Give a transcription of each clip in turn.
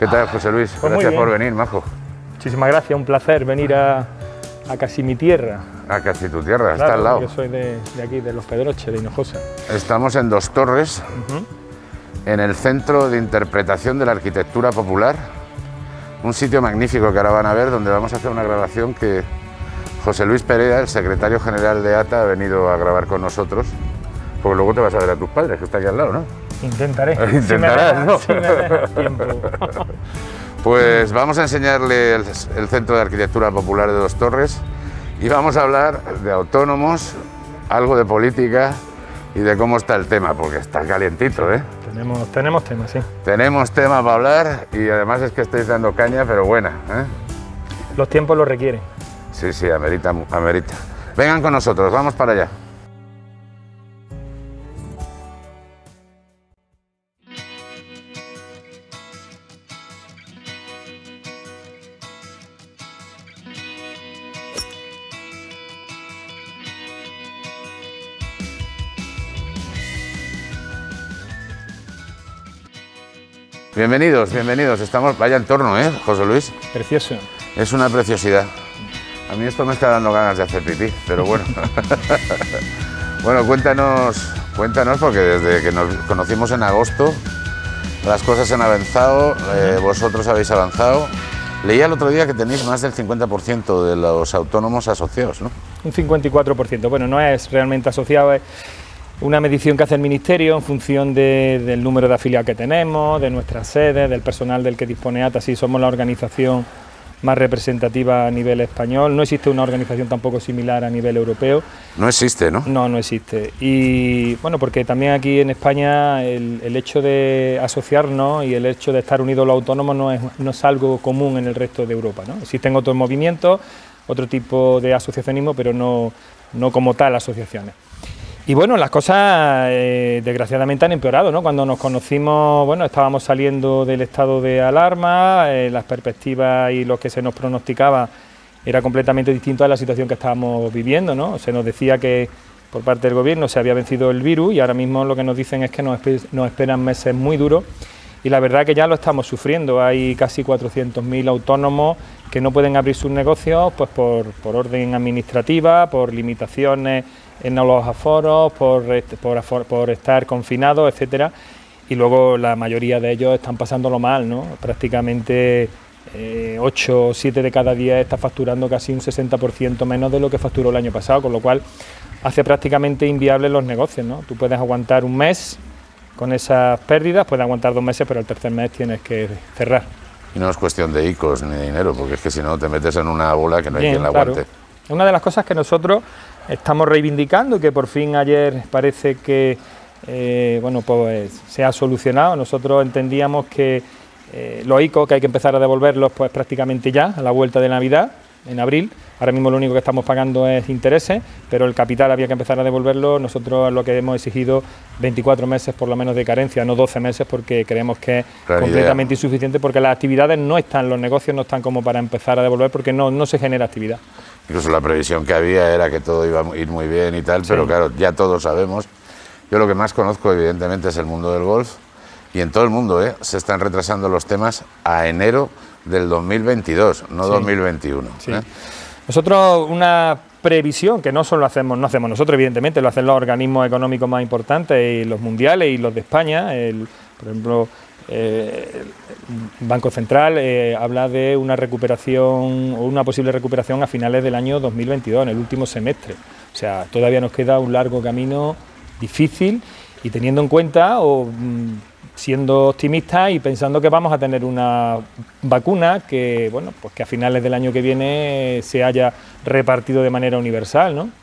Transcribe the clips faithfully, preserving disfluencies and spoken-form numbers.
¿Qué tal, José Luis? Pues gracias por venir, majo. Muchísimas gracias, un placer venir a, a casi mi tierra. A casi tu tierra, claro, está al lado. Yo soy de, de aquí, de Los Pedroches, de Hinojosa. Estamos en Dos Torres, uh-huh. en el Centro de Interpretación de la Arquitectura Popular. Un sitio magnífico que ahora van a ver, donde vamos a hacer una grabación que José Luis Perea, el secretario general de A T A, ha venido a grabar con nosotros. Porque luego te vas a ver a tus padres, que está aquí al lado, ¿no? Intentaré. Intentarás, si ¿no? Si me dejas tiempo. Pues vamos a enseñarle el, el Centro de Arquitectura Popular de Dos Torres y vamos a hablar de autónomos, algo de política y de cómo está el tema, porque está calientito, ¿eh? Tenemos, tenemos temas, sí. Tenemos tema para hablar y además es que estáis dando caña, pero buena, ¿eh? Los tiempos lo requieren. Sí, sí, amerita, amerita. Vengan con nosotros, vamos para allá. Bienvenidos, bienvenidos. Estamos, vaya entorno, ¿eh, José Luis? Precioso. Es una preciosidad. A mí esto me está dando ganas de hacer pipí, pero bueno. Bueno, cuéntanos, cuéntanos, porque desde que nos conocimos en agosto, las cosas han avanzado, eh, vosotros habéis avanzado. Leía el otro día que tenéis más del cincuenta por ciento de los autónomos asociados, ¿no? Un cincuenta y cuatro por ciento. Bueno, no es realmente asociado, es una medición que hace el Ministerio en función de, del número de afiliados que tenemos, de nuestras sedes, del personal del que dispone A T A. Sí, somos la organización más representativa a nivel español. No existe una organización tampoco similar a nivel europeo. No existe, ¿no? No, no existe. Y bueno, porque también aquí en España el, el hecho de asociarnos y el hecho de estar unidos los autónomos no es, no es algo común en el resto de Europa, ¿no? Existen otros movimientos, otro tipo de asociacionismo, pero no, no como tal asociaciones. Y bueno, las cosas eh, desgraciadamente han empeorado, ¿no? Cuando nos conocimos, bueno, estábamos saliendo del estado de alarma, eh, las perspectivas y lo que se nos pronosticaba era completamente distinto a la situación que estábamos viviendo, ¿no? Se nos decía que por parte del gobierno se había vencido el virus y ahora mismo lo que nos dicen es que nos, nos esperan meses muy duros y la verdad que ya lo estamos sufriendo. Hay casi cuatrocientos mil autónomos que no pueden abrir sus negocios pues por, por orden administrativa, por limitaciones en los aforos, por, por, por estar confinados, etcétera, y luego la mayoría de ellos están pasándolo mal, ¿no? Prácticamente eh, ocho o siete de cada diez está facturando casi un sesenta por ciento menos de lo que facturó el año pasado, con lo cual hace prácticamente inviables los negocios, ¿no? Tú puedes aguantar un mes con esas pérdidas, puedes aguantar dos meses, pero el tercer mes tienes que cerrar. Y no es cuestión de I C Os ni de dinero, porque es que si no te metes en una bola que no hay Bien, quien la claro. aguante. Una de las cosas que nosotros estamos reivindicando y que por fin ayer parece que eh, bueno, pues se ha solucionado. Nosotros entendíamos que eh, los I C O que hay que empezar a devolverlos pues prácticamente ya, a la vuelta de Navidad, en abril. Ahora mismo lo único que estamos pagando es intereses, pero el capital había que empezar a devolverlo. Nosotros lo que hemos exigido veinticuatro meses por lo menos de carencia, no doce meses, porque creemos que es Gran completamente idea. insuficiente, porque las actividades no están, los negocios no están como para empezar a devolver, porque no, no se genera actividad. Incluso la previsión que había era que todo iba a ir muy bien y tal, sí. Pero claro, ya todos sabemos. Yo lo que más conozco evidentemente es el mundo del golf y en todo el mundo ¿eh? se están retrasando los temas a enero del dos mil veintidós, no sí. dos mil veintiuno. Sí. ¿eh? Nosotros una previsión que no solo hacemos, no hacemos nosotros evidentemente, lo hacen los organismos económicos más importantes y los mundiales y los de España, el, por ejemplo eh, el Banco Central eh, habla de una recuperación o una posible recuperación a finales del año dos mil veintidós, en el último semestre. O sea, todavía nos queda un largo camino difícil y teniendo en cuenta o siendo optimistas y pensando que vamos a tener una vacuna que, bueno, pues que a finales del año que viene se haya repartido de manera universal, ¿no?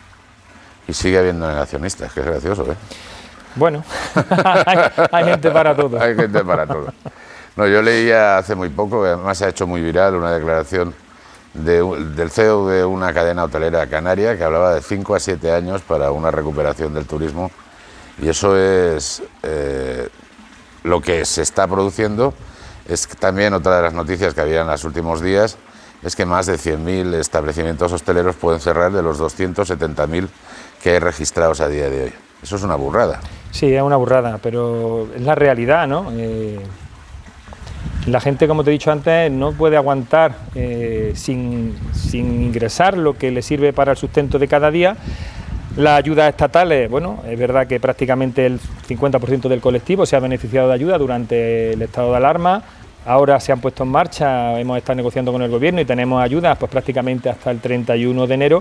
Y sigue habiendo negacionistas, que es gracioso, ¿eh? Bueno, hay, hay gente para todo. Hay gente para todo. No, yo leía hace muy poco, además se ha hecho muy viral, una declaración de, del C E O de una cadena hotelera canaria que hablaba de cinco a siete años para una recuperación del turismo y eso es eh, lo que se está produciendo. Es también otra de las noticias que había en los últimos días, es que más de cien mil establecimientos hosteleros pueden cerrar de los doscientos setenta mil que hay registrados a día de hoy. Eso es una burrada. Sí, es una burrada, pero es la realidad, ¿no? Eh, La gente, como te he dicho antes, no puede aguantar eh, sin, sin ingresar lo que le sirve para el sustento de cada día. Las ayudas estatales, bueno, es verdad que prácticamente el cincuenta por ciento del colectivo se ha beneficiado de ayuda durante el estado de alarma. Ahora se han puesto en marcha, hemos estado negociando con el gobierno y tenemos ayudas pues prácticamente hasta el treinta y uno de enero.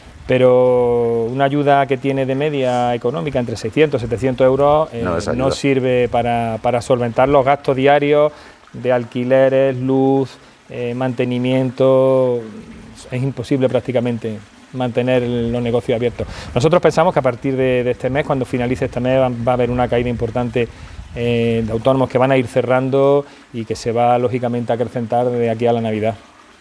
Pero una ayuda que tiene de media económica entre seiscientos y setecientos euros eh, no, no sirve para, para solventar los gastos diarios de alquileres, luz, eh, mantenimiento. Es imposible prácticamente mantener los negocios abiertos. Nosotros pensamos que a partir de, de este mes, cuando finalice este mes, va, va a haber una caída importante eh, de autónomos que van a ir cerrando y que se va lógicamente a acrecentar de aquí a la Navidad.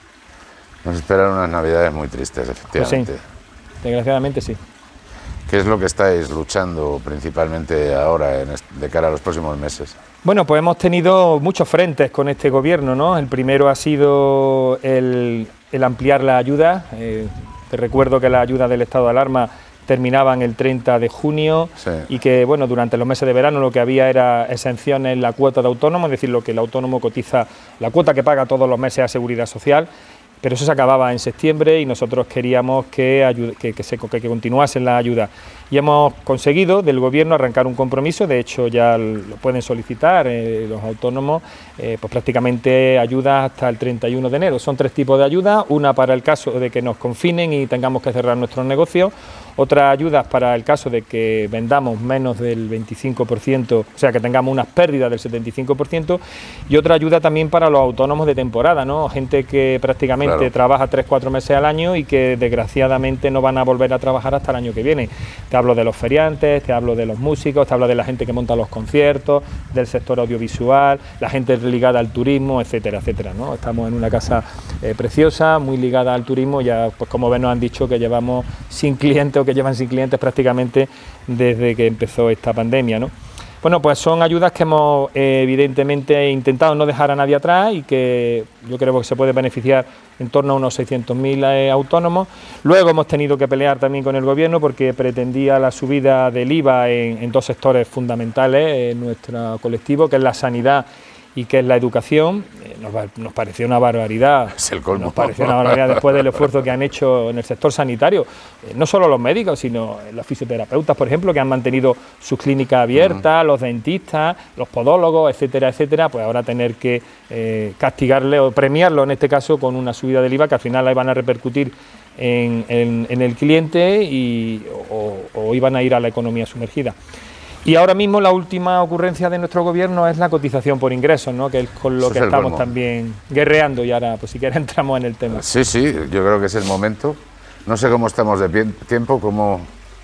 Nos esperan unas Navidades muy tristes, efectivamente. Pues sí. Desgraciadamente sí. ¿Qué es lo que estáis luchando principalmente ahora en este, de cara a los próximos meses? Bueno, pues hemos tenido muchos frentes con este gobierno, ¿no? El primero ha sido el, el ampliar la ayuda. Eh, te recuerdo que las ayudas del estado de alarma terminaban el treinta de junio, sí, y que bueno, durante los meses de verano lo que había era exenciones en la cuota de autónomo, es decir, lo que el autónomo cotiza, la cuota que paga todos los meses a Seguridad Social. Pero eso se acababa en septiembre y nosotros queríamos que, ayude, que, que, se, que, que continuasen las ayudas. Y hemos conseguido del Gobierno arrancar un compromiso, de hecho ya lo pueden solicitar eh, los autónomos, eh, pues prácticamente ayudas hasta el treinta y uno de enero. Son tres tipos de ayudas, una para el caso de que nos confinen y tengamos que cerrar nuestros negocios, otras ayudas para el caso de que vendamos menos del veinticinco por ciento, o sea que tengamos unas pérdidas del setenta y cinco por ciento, y otra ayuda también para los autónomos de temporada, ¿no? Gente que prácticamente claro. trabaja tres cuatro meses al año y que desgraciadamente no van a volver a trabajar hasta el año que viene. Te hablo de los feriantes, te hablo de los músicos, te hablo de la gente que monta los conciertos, del sector audiovisual, la gente ligada al turismo, etcétera, etcétera, ¿no? Estamos en una casa eh, preciosa, muy ligada al turismo, ya pues como ven nos han dicho que llevamos sin clientes, que llevan sin clientes prácticamente desde que empezó esta pandemia, ¿no? Bueno, pues son ayudas que hemos eh, evidentemente intentado no dejar a nadie atrás y que yo creo que se puede beneficiar en torno a unos seiscientos mil eh, autónomos. Luego hemos tenido que pelear también con el Gobierno porque pretendía la subida del I V A en, en dos sectores fundamentales en nuestro colectivo, que es la sanidad y que es la educación. Eh, nos, nos pareció una barbaridad, es el colmo. Nos pareció una barbaridad después del esfuerzo que han hecho en el sector sanitario, eh, no solo los médicos, sino los fisioterapeutas, por ejemplo, que han mantenido sus clínicas abiertas, uh-huh. los dentistas, los podólogos, etcétera, etcétera, pues ahora tener que eh, castigarle o premiarlo en este caso con una subida del I V A que al final la van a repercutir en, en, en el cliente y, o, o iban a ir a la economía sumergida. Y ahora mismo la última ocurrencia de nuestro gobierno es la cotización por ingresos, ¿no? Que es con lo Eso que es estamos también guerreando, y ahora pues si quieres entramos en el tema. Sí, sí, yo creo que es el momento. No sé cómo estamos de pie, tiempo, cómo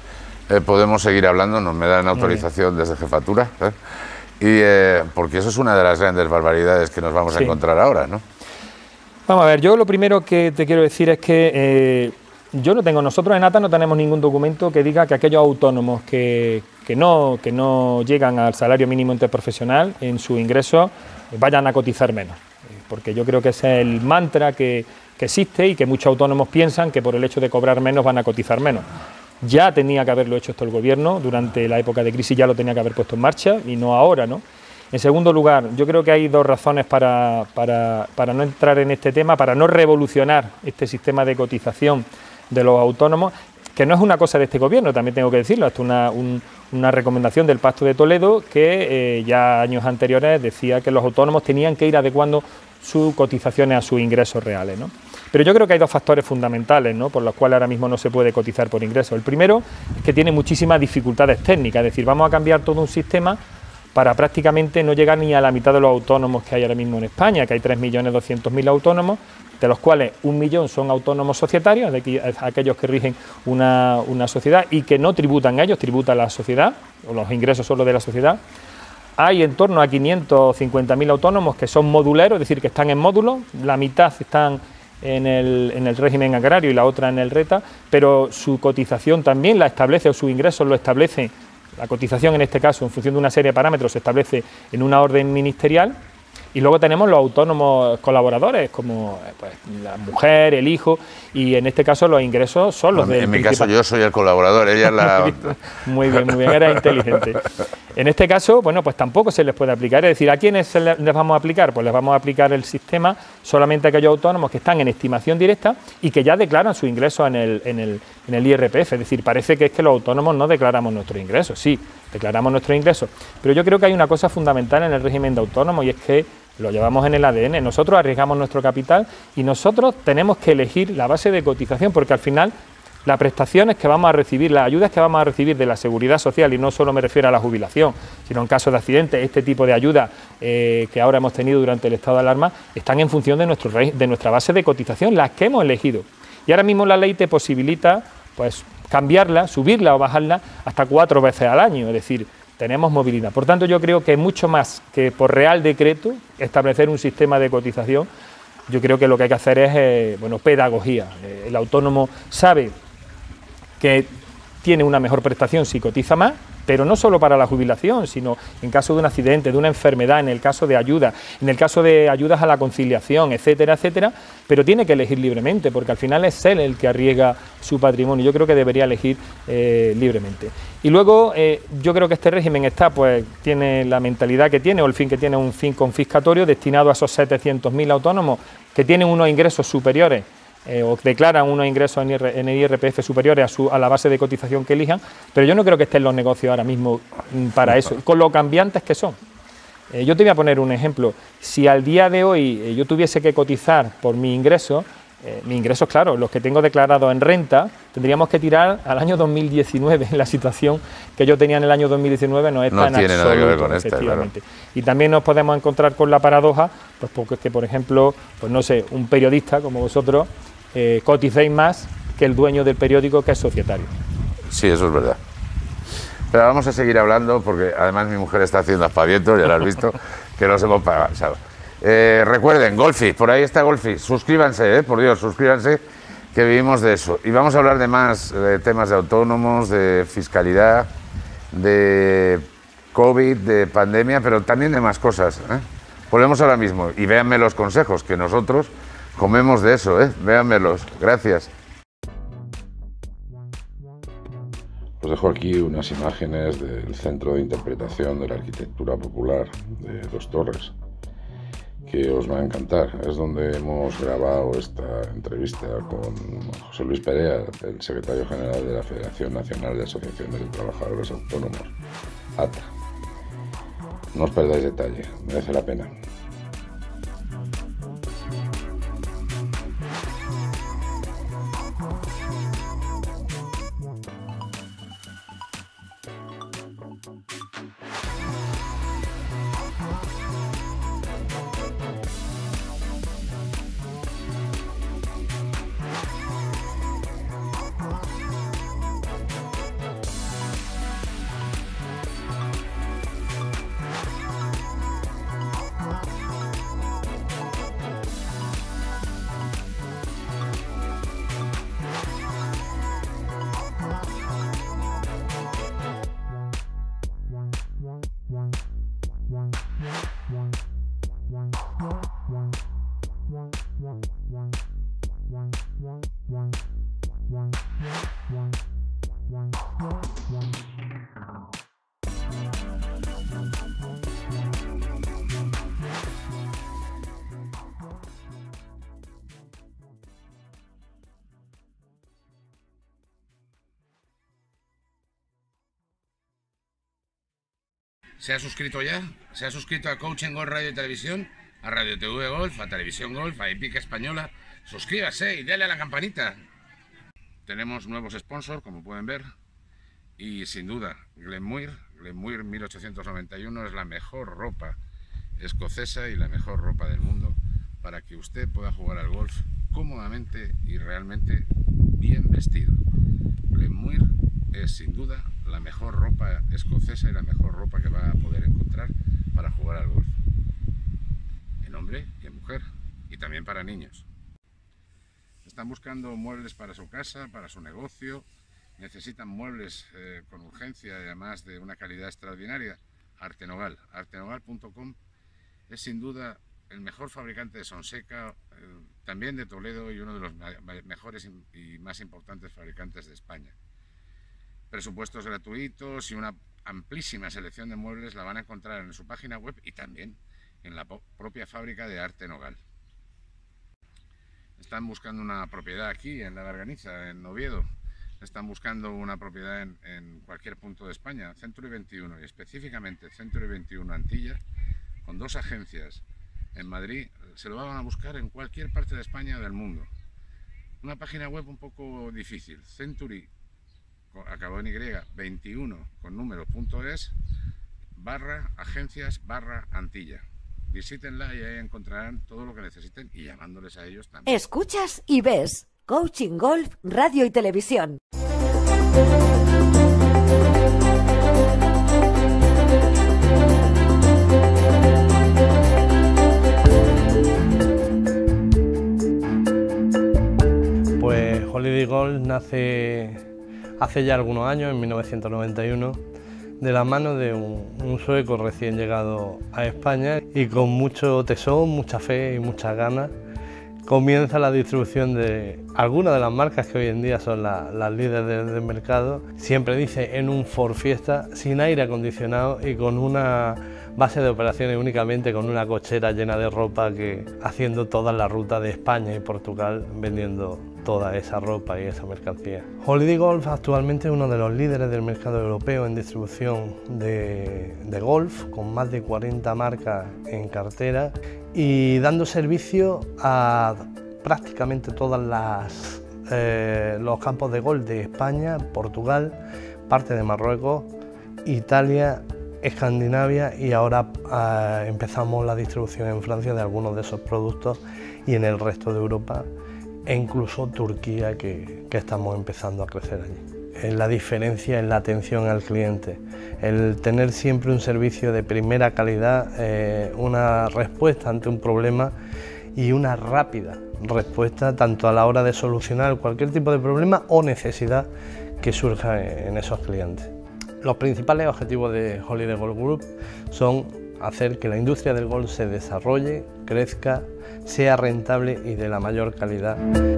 eh, podemos seguir hablando, nos me dan autorización desde jefatura, ¿eh? y eh, porque eso es una de las grandes barbaridades que nos vamos sí. a encontrar ahora, ¿no? Vamos a ver, yo lo primero que te quiero decir es que eh, yo no tengo, nosotros en A T A no tenemos ningún documento que diga que aquellos autónomos que, que, no, que no llegan al salario mínimo interprofesional en su ingreso vayan a cotizar menos, porque yo creo que ese es el mantra que, que existe y que muchos autónomos piensan que por el hecho de cobrar menos van a cotizar menos. Ya tenía que haberlo hecho esto el Gobierno, durante la época de crisis ya lo tenía que haber puesto en marcha y no ahora, ¿no? En segundo lugar, yo creo que hay dos razones para, para, para no entrar en este tema, para no revolucionar este sistema de cotización de los autónomos, que no es una cosa de este Gobierno, también tengo que decirlo, es una, un, una recomendación del Pacto de Toledo que eh, ya años anteriores decía que los autónomos tenían que ir adecuando sus cotizaciones a sus ingresos reales, ¿no? Pero yo creo que hay dos factores fundamentales, ¿no?, por los cuales ahora mismo no se puede cotizar por ingresos. El primero es que tiene muchísimas dificultades técnicas, es decir, vamos a cambiar todo un sistema para prácticamente no llegar ni a la mitad de los autónomos que hay ahora mismo en España, que hay tres millones doscientos mil autónomos, de los cuales un millón son autónomos societarios, de aquellos que rigen una, una sociedad y que no tributan ellos, tributa la sociedad, o los ingresos solo de la sociedad. Hay en torno a quinientos cincuenta mil autónomos que son moduleros, es decir, que están en módulos, la mitad están en el, en el régimen agrario y la otra en el RETA, pero su cotización también la establece, o sus ingresos lo establece, la cotización en este caso, en función de una serie de parámetros, se establece en una orden ministerial. Y luego tenemos los autónomos colaboradores, como pues, la mujer, el hijo, y en este caso los ingresos son los bueno, del En mi principal. caso yo soy el colaborador, ella es la... Muy bien, muy bien, era inteligente. En este caso, bueno, pues tampoco se les puede aplicar, es decir, ¿a quiénes les vamos a aplicar? Pues les vamos a aplicar el sistema solamente a aquellos autónomos que están en estimación directa y que ya declaran sus ingresos en el, en el, en el I R P F, es decir, parece que es que los autónomos no declaramos nuestros ingresos, sí, declaramos nuestros ingresos, pero yo creo que hay una cosa fundamental en el régimen de autónomos y es que lo llevamos en el A D N, nosotros arriesgamos nuestro capital y nosotros tenemos que elegir la base de cotización porque al final las prestaciones que vamos a recibir, las ayudas que vamos a recibir de la seguridad social, y no solo me refiero a la jubilación, sino en caso de accidentes, este tipo de ayudas eh, que ahora hemos tenido durante el estado de alarma, están en función de, nuestro, de nuestra base de cotización, las que hemos elegido. Y ahora mismo la ley te posibilita pues, cambiarla, subirla o bajarla hasta cuatro veces al año, es decir, tenemos movilidad. Por tanto, yo creo que mucho más que por real decreto establecer un sistema de cotización, yo creo que lo que hay que hacer es eh, bueno, pedagogía. Eh, el autónomo sabe que tiene una mejor prestación si cotiza más, pero no solo para la jubilación, sino en caso de un accidente, de una enfermedad, en el caso de ayuda, en el caso de ayudas a la conciliación, etcétera, etcétera, pero tiene que elegir libremente, porque al final es él el que arriesga su patrimonio. Yo creo que debería elegir eh, libremente. Y luego, eh, yo creo que este régimen está, pues, tiene la mentalidad que tiene, o el fin que tiene, un fin confiscatorio destinado a esos setecientos mil autónomos que tienen unos ingresos superiores, Eh, o declaran unos ingresos en, en el I R P F superiores a, su, a la base de cotización que elijan, pero yo no creo que estén los negocios ahora mismo para eso, con lo cambiantes que son. Eh, yo te voy a poner un ejemplo. Si al día de hoy eh, yo tuviese que cotizar por mi ingreso, eh, mis ingresos, claro, los que tengo declarados en renta, tendríamos que tirar al año dos mil diecinueve. La situación que yo tenía en el año dos mil diecinueve no es no tan tiene absoluta, nada que ver con esta, efectivamente. Claro. Y también nos podemos encontrar con la paradoja, pues porque que, por ejemplo, pues no sé, un periodista como vosotros, Eh, coticéis más que el dueño del periódico, que es societario. Sí, eso es verdad. Pero vamos a seguir hablando porque además mi mujer está haciendo aspavientos, ya lo has visto, que los hemos pagado. Eh, recuerden, Golfis, por ahí está Golfis, suscríbanse, eh, por Dios, suscríbanse, que vivimos de eso. Y vamos a hablar de más de temas de autónomos, de fiscalidad, de COVID, de pandemia, pero también de más cosas. ¿eh? Volvemos ahora mismo y véanme los consejos, que nosotros comemos de eso, ¿eh? Véanmelos. Gracias. Os dejo aquí unas imágenes del Centro de Interpretación de la Arquitectura Popular de Dos Torres, que os va a encantar. Es donde hemos grabado esta entrevista con José Luis Perea, el secretario general de la Federación Nacional de Asociaciones de Trabajadores Autónomos, A T A. No os perdáis detalle, merece la pena. ¿Se ha suscrito ya? ¿Se ha suscrito a Coaching Golf Radio y Televisión? A Radio T V Golf, a Televisión Golf, a Epica Española. Suscríbase y dale a la campanita. Tenemos nuevos sponsors, como pueden ver. Y sin duda, Glenmuir, Glenmuir mil ochocientos noventa y uno es la mejor ropa escocesa y la mejor ropa del mundo para que usted pueda jugar al golf cómodamente y realmente bien vestido. Glenmuir es sin duda la mejor ropa escocesa y la mejor ropa que va a poder encontrar para jugar al golf, en hombre y en mujer, y también para niños. Están buscando muebles para su casa, para su negocio, necesitan muebles eh, con urgencia y además de una calidad extraordinaria. Artenogal, artenogal punto com es sin duda el mejor fabricante de Sonseca, eh, también de Toledo y uno de los mejores y más importantes fabricantes de España. Presupuestos gratuitos y una amplísima selección de muebles la van a encontrar en su página web y también en la propia fábrica de Arte Nogal. Están buscando una propiedad aquí en La Berganiza, en Oviedo. Están buscando una propiedad en, en cualquier punto de España, Century veintiuno y específicamente Century veintiuno Antilla, con dos agencias en Madrid, se lo van a buscar en cualquier parte de España o del mundo. Una página web un poco difícil, Century, acabó en Y, veintiuno con número punto es, barra agencias barra Antilla. Visítenla y ahí encontrarán todo lo que necesiten y llamándoles a ellos también. Escuchas y ves Coaching Golf, Radio y Televisión. Pues Holiday Golf nace hace ya algunos años, en mil novecientos noventa y uno, de la mano de un, un sueco recién llegado a España y con mucho tesón, mucha fe y muchas ganas comienza la distribución de algunas de las marcas que hoy en día son la, las líderes del, del mercado. Siempre dice en un Ford Fiesta, sin aire acondicionado y con una base de operaciones únicamente con una cochera llena de ropa, que haciendo toda la ruta de España y Portugal vendiendo toda esa ropa y esa mercancía. Holiday Golf actualmente es uno de los líderes del mercado europeo en distribución de, de golf, con más de cuarenta marcas en cartera y dando servicio a prácticamente todas las eh, los campos de golf de España, Portugal, parte de Marruecos, Italia, Escandinavia y ahora eh, empezamos la distribución en Francia de algunos de esos productos y en el resto de Europa e incluso Turquía, que, que estamos empezando a crecer allí. La diferencia en la atención al cliente, el tener siempre un servicio de primera calidad, eh, una respuesta ante un problema y una rápida respuesta tanto a la hora de solucionar cualquier tipo de problema o necesidad que surja en esos clientes. Los principales objetivos de Holiday Golf Group son hacer que la industria del golf se desarrolle, crezca, sea rentable y de la mayor calidad.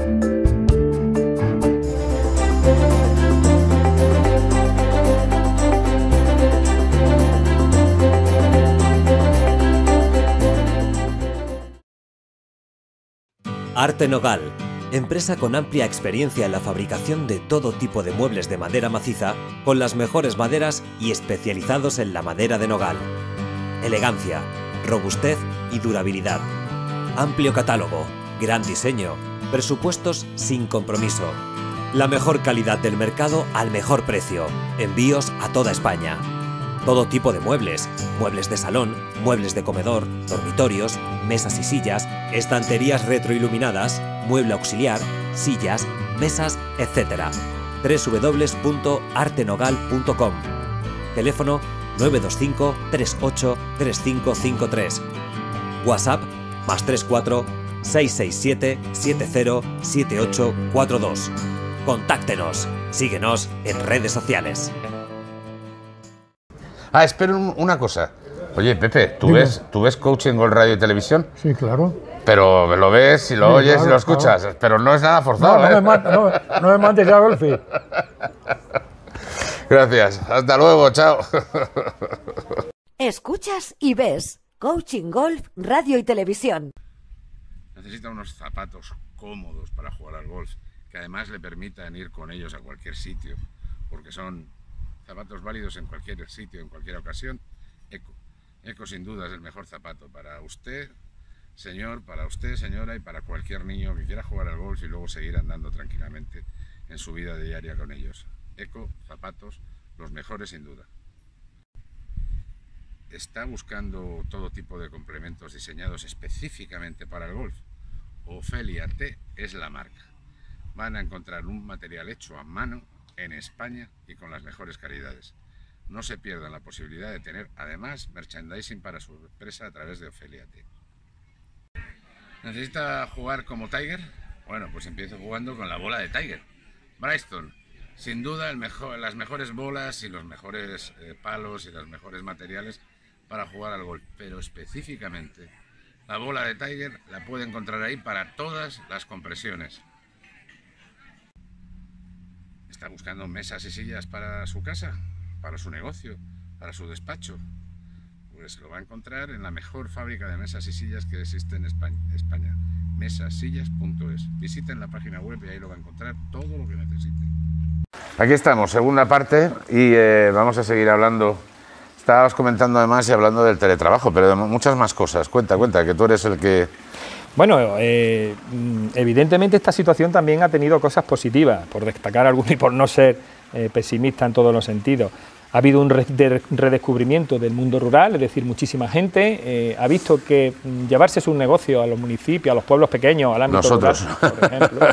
Arte Nogal, empresa con amplia experiencia en la fabricación de todo tipo de muebles de madera maciza, con las mejores maderas y especializados en la madera de nogal. Elegancia, robustez y durabilidad. Amplio catálogo, gran diseño, presupuestos sin compromiso. La mejor calidad del mercado al mejor precio. Envíos a toda España. Todo tipo de muebles, muebles de salón, muebles de comedor, dormitorios, mesas y sillas, estanterías retroiluminadas, mueble auxiliar, sillas, mesas, etcétera. doble u doble u doble u punto arte nogal punto com. Teléfono nueve dos cinco, tres ocho, tres cinco cinco tres. WhatsApp más tres cuatro, seis seis siete, siete cero, siete ocho cuatro dos. Contáctenos. Síguenos en redes sociales. Ah, espera un, una cosa. Oye, Pepe, ¿tú Dime. ves, ¿tú ves Coaching Golf Radio y Televisión? Sí, claro. Pero lo ves y lo Sí, oyes claro, y lo escuchas, claro. pero no es nada forzado, No, no, ¿eh? me mate, no, no me mates ya, Golfi. Gracias. Hasta luego, chao. Escuchas y ves Coaching Golf, Radio y Televisión. Necesita unos zapatos cómodos para jugar al golf, que además le permitan ir con ellos a cualquier sitio, porque son zapatos válidos en cualquier sitio, en cualquier ocasión. Eco. Eco sin duda es el mejor zapato para usted, señor, para usted, señora, y para cualquier niño que quiera jugar al golf y luego seguir andando tranquilamente en su vida diaria con ellos. Eco, zapatos, los mejores sin duda. ¿Está buscando todo tipo de complementos diseñados específicamente para el golf? Ofelia T es la marca. Van a encontrar un material hecho a mano en España y con las mejores calidades. No se pierdan la posibilidad de tener además merchandising para su empresa a través de Ofelia T. ¿Necesita jugar como Tiger? Bueno, pues empiece jugando con la bola de Tiger. Bristol, sin duda el mejor, las mejores bolas y los mejores eh, palos y los mejores materiales para jugar al golf, pero específicamente la bola de Tiger la puede encontrar ahí para todas las compresiones. ¿Está buscando mesas y sillas para su casa, para su negocio, para su despacho? Pues lo va a encontrar en la mejor fábrica de mesas y sillas que existe en España, España mesasillas punto es. Visiten la página web y ahí lo va a encontrar todo lo que necesite. Aquí estamos, segunda parte, y eh, vamos a seguir hablando. Estabas comentando además y hablando del teletrabajo, pero de muchas más cosas. Cuenta, cuenta, que tú eres el que... Bueno, eh, evidentemente esta situación también ha tenido cosas positivas, por destacar algunas y por no ser eh, pesimista en todos los sentidos. Ha habido un redescubrimiento del mundo rural, es decir, muchísima gente eh, ha visto que llevarse sus negocios a los municipios, a los pueblos pequeños, al ámbito Nosotros. rural, por ejemplo,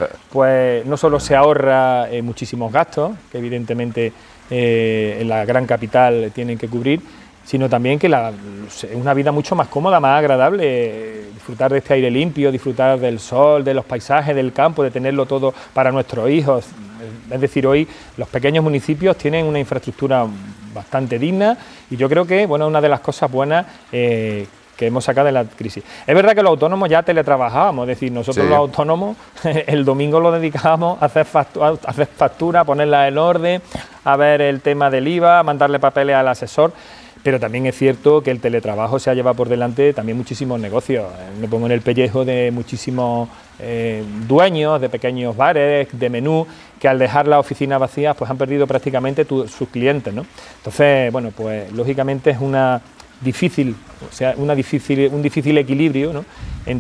pues no solo se ahorra eh, muchísimos gastos, que evidentemente eh, en la gran capital tienen que cubrir, sino también que la, es una vida mucho más cómoda, más agradable, eh, disfrutar de este aire limpio, disfrutar del sol, de los paisajes, del campo, de tenerlo todo para nuestros hijos. Es decir, hoy los pequeños municipios tienen una infraestructura bastante digna y yo creo que, bueno, una de las cosas buenas eh, que hemos sacado de la crisis. Es verdad que los autónomos ya teletrabajábamos, es decir, nosotros sí. Los autónomos el domingo lo dedicábamos a hacer, factura, a hacer factura, a ponerla en orden, a ver el tema del I V A, a mandarle papeles al asesor. Pero también es cierto que el teletrabajo se ha llevado por delante también muchísimos negocios. Me pongo en el pellejo de muchísimos eh, dueños de pequeños bares, de menú, que al dejar las oficinas vacías pues han perdido prácticamente tu, sus clientes, ¿no? Entonces, bueno, pues lógicamente es una difícil, o sea, una difícil, un difícil equilibrio, ¿no?,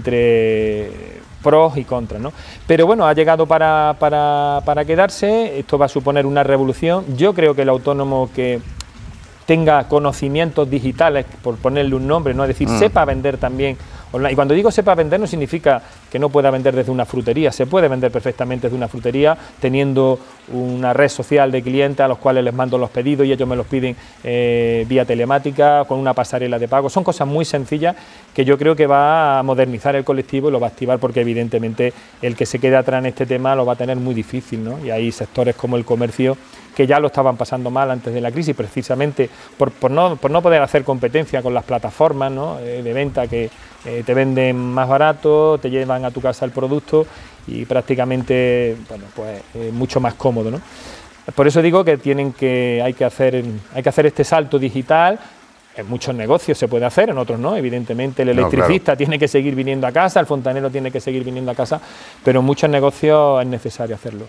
entre pros y contras, ¿no? Pero bueno, ha llegado para, para, para quedarse. Esto va a suponer una revolución. Yo creo que el autónomo que tenga conocimientos digitales, por ponerle un nombre, ¿no? Es decir, mm. sepa vender también online. Y cuando digo sepa vender no significa que no pueda vender desde una frutería, se puede vender perfectamente desde una frutería teniendo una red social de clientes a los cuales les mando los pedidos y ellos me los piden eh, vía telemática, con una pasarela de pago. Son cosas muy sencillas que yo creo que va a modernizar el colectivo y lo va a activar, porque evidentemente el que se quede atrás en este tema lo va a tener muy difícil, ¿no? Y hay sectores como el comercio que ya lo estaban pasando mal antes de la crisis, precisamente por, por, no, por no poder hacer competencia con las plataformas, ¿no?, eh, de venta que eh, te venden más barato, te llevan a tu casa el producto y prácticamente, bueno, pues eh, mucho más cómodo, ¿no? Por eso digo que tienen que hay que hacer hay que hacer este salto digital. En muchos negocios se puede hacer, en otros no, evidentemente el electricista no, claro. tiene que seguir viniendo a casa, el fontanero tiene que seguir viniendo a casa, pero en muchos negocios es necesario hacerlo.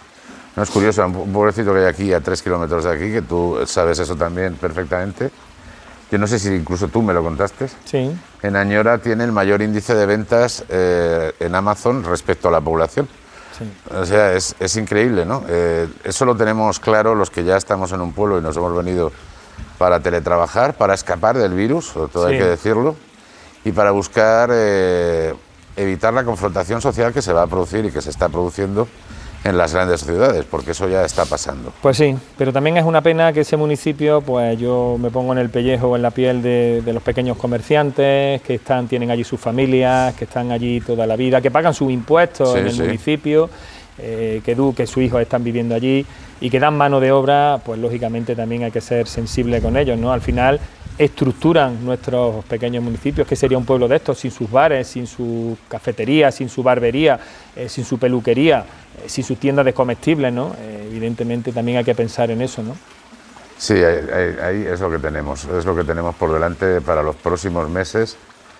No, es curioso, un pobrecito que hay aquí a tres kilómetros de aquí, que tú sabes eso también perfectamente. Yo no sé si incluso tú me lo contaste. Sí. En Añora tiene el mayor índice de ventas eh, en Amazon respecto a la población. Sí. O sea, es, es increíble, ¿no? Eh, eso lo tenemos claro los que ya estamos en un pueblo y nos hemos venido para teletrabajar, para escapar del virus, sobre todo sí. hay que decirlo, y para buscar eh, evitar la confrontación social que se va a producir y que se está produciendo en las grandes ciudades, porque eso ya está pasando. Pues sí, pero también es una pena que ese municipio, pues yo me pongo en el pellejo o en la piel de, de los pequeños comerciantes que están, tienen allí sus familias, que están allí toda la vida, que pagan sus impuestos sí, en el sí. municipio, eh, que, que sus hijos están viviendo allí y que dan mano de obra, pues lógicamente también hay que ser sensible con ellos, ¿no? Al final estructuran nuestros pequeños municipios, que sería un pueblo de estos, sin sus bares, sin su cafetería, sin su barbería, eh, sin su peluquería, eh, sin sus tiendas de comestibles, ¿no? Eh, evidentemente también hay que pensar en eso, ¿no? Sí, ahí, ahí es lo que tenemos, es lo que tenemos por delante para los próximos meses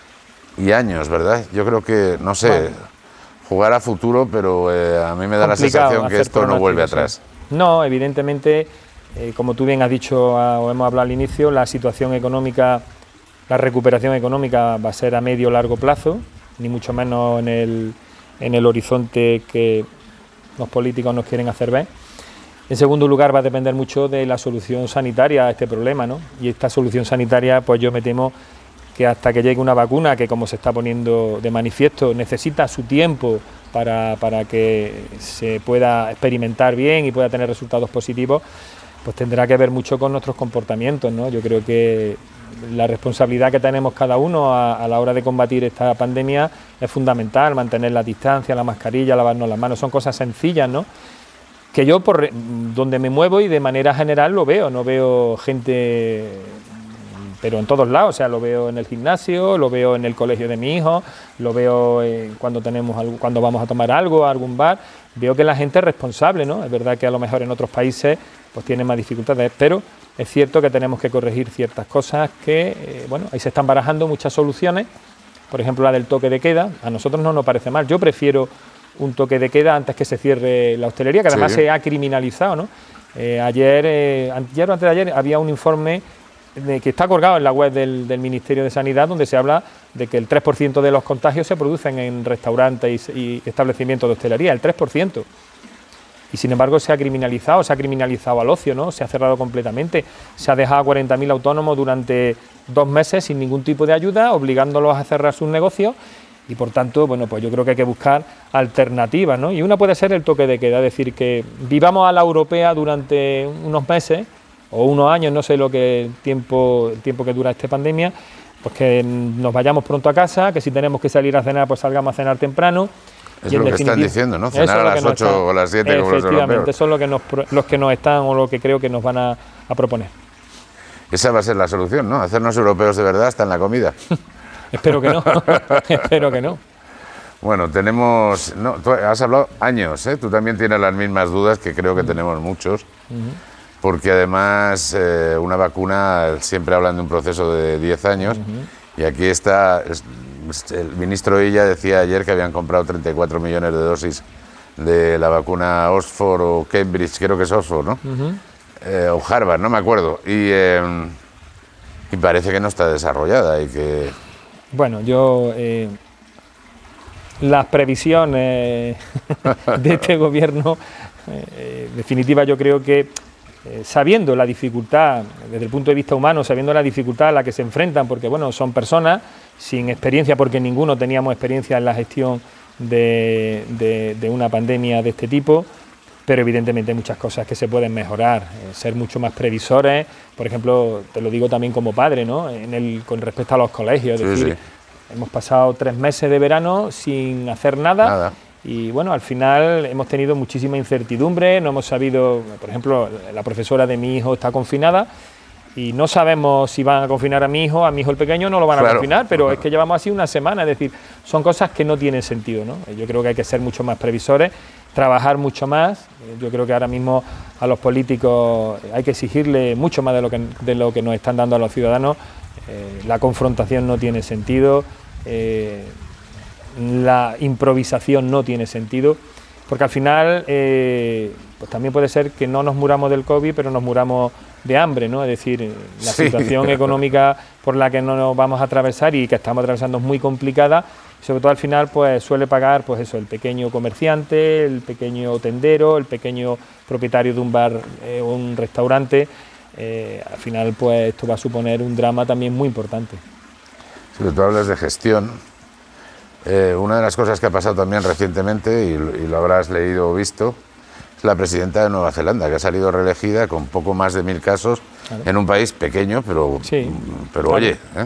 y años, ¿verdad? Yo creo que, no sé, bueno, jugar a futuro, pero eh, a mí me da la sensación que esto no vuelve atrás. No, evidentemente... Eh, como tú bien has dicho a, o hemos hablado al inicio, la situación económica, la recuperación económica va a ser a medio o largo plazo, ni mucho menos en el, en el horizonte que los políticos nos quieren hacer ver. En segundo lugar, va a depender mucho de la solución sanitaria a este problema, ¿no? Y esta solución sanitaria, pues yo me temo que hasta que llegue una vacuna, que como se está poniendo de manifiesto, necesita su tiempo para, para que se pueda experimentar bien y pueda tener resultados positivos, pues tendrá que ver mucho con nuestros comportamientos, ¿no? Yo creo que la responsabilidad que tenemos cada uno a, a la hora de combatir esta pandemia es fundamental, mantener la distancia, la mascarilla, lavarnos las manos, son cosas sencillas, ¿no? Que yo por donde me muevo y de manera general lo veo, no veo gente pero en todos lados, o sea, lo veo en el gimnasio, lo veo en el colegio de mi hijo, lo veo eh, cuando tenemos algo, cuando vamos a tomar algo a algún bar, veo que la gente es responsable, ¿no? Es verdad que a lo mejor en otros países pues tienen más dificultades, pero es cierto que tenemos que corregir ciertas cosas que, eh, bueno, ahí se están barajando muchas soluciones, por ejemplo la del toque de queda, a nosotros no nos parece mal, yo prefiero un toque de queda antes que se cierre la hostelería, que además sí. se ha criminalizado, ¿no? Eh, ayer, eh, ayer o antes de ayer había un informe de, que está colgado en la web del, del Ministerio de Sanidad, donde se habla de que el tres por ciento de los contagios se producen en restaurantes y, y establecimientos de hostelería, el tres por ciento. Y sin embargo se ha criminalizado, se ha criminalizado al ocio, ¿no? Se ha cerrado completamente, se ha dejado a cuarenta mil autónomos durante dos meses sin ningún tipo de ayuda, obligándolos a cerrar sus negocios y por tanto, bueno, pues yo creo que hay que buscar alternativas, ¿no? Y una puede ser el toque de queda, es decir, que vivamos a la europea durante unos meses o unos años, no sé lo que el tiempo, el tiempo que dura esta pandemia, pues que nos vayamos pronto a casa, que si tenemos que salir a cenar, pues salgamos a cenar temprano. Es lo que están diciendo, ¿no? Cenar a las ocho o las siete como los europeos. Efectivamente, eso es lo que nos, los que nos están o lo que creo que nos van a, a proponer. Esa va a ser la solución, ¿no? Hacernos europeos de verdad hasta en la comida. Espero que no, espero que no. Bueno, tenemos... No, tú has hablado años, ¿eh? Tú también tienes las mismas dudas que creo que tenemos muchos, uh-huh. porque además eh, una vacuna, siempre hablan de un proceso de diez años, uh-huh. y aquí está... El ministro Illa decía ayer que habían comprado treinta y cuatro millones de dosis de la vacuna Oxford o Cambridge, creo que es Oxford, ¿no? Uh-huh. eh, o Harvard, no me acuerdo. Y, eh, y parece que no está desarrollada y que... Bueno, yo... Eh, las previsiones de este gobierno, eh, en definitiva yo creo que eh, sabiendo la dificultad, desde el punto de vista humano, sabiendo la dificultad a la que se enfrentan, porque bueno, son personas sin experiencia, porque ninguno teníamos experiencia en la gestión de, de, de una pandemia de este tipo, pero evidentemente hay muchas cosas que se pueden mejorar, eh, ser mucho más previsores, por ejemplo, te lo digo también como padre, ¿no? En el, con respecto a los colegios, es sí, decir, sí. hemos pasado tres meses de verano sin hacer nada, nada. Y bueno, al final hemos tenido muchísima incertidumbre, no hemos sabido, por ejemplo, la profesora de mi hijo está confinada, y no sabemos si van a confinar a mi hijo, a mi hijo el pequeño no lo van a claro. confinar, pero uh-huh. es que llevamos así una semana, es decir, son cosas que no tienen sentido, ¿no? Yo creo que hay que ser mucho más previsores, trabajar mucho más, yo creo que ahora mismo a los políticos hay que exigirle mucho más de lo que, de lo que nos están dando a los ciudadanos, eh, la confrontación no tiene sentido, eh, la improvisación no tiene sentido, porque al final eh, pues también puede ser que no nos muramos del COVID, pero nos muramos de hambre, ¿no? Es decir, la sí. situación económica por la que no nos vamos a atravesar y que estamos atravesando es muy complicada, sobre todo al final pues suele pagar pues eso, el pequeño comerciante, el pequeño tendero, el pequeño propietario de un bar eh, o un restaurante, eh, al final pues esto va a suponer un drama también muy importante. Sí, tú hablas de gestión. Eh, una de las cosas que ha pasado también recientemente, y, y lo habrás leído o visto, es la presidenta de Nueva Zelanda, que ha salido reelegida con poco más de mil casos, claro. en un país pequeño, pero, sí, pero claro. oye, ¿eh?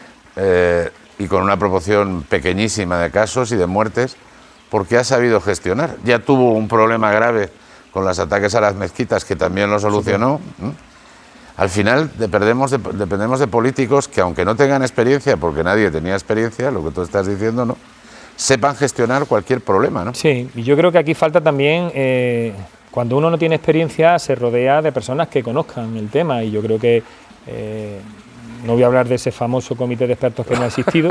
Eh, y con una proporción pequeñísima de casos y de muertes, porque ha sabido gestionar. Ya tuvo un problema grave con los ataques a las mezquitas, que también lo solucionó. Sí. ¿eh? Al final dependemos de, dependemos de políticos que, aunque no tengan experiencia, porque nadie tenía experiencia, lo que tú estás diciendo, ¿no?, sepan gestionar cualquier problema, ¿no? Sí, y yo creo que aquí falta también, eh, cuando uno no tiene experiencia, se rodea de personas que conozcan el tema, y yo creo que, eh, no voy a hablar de ese famoso comité de expertos que no ha existido,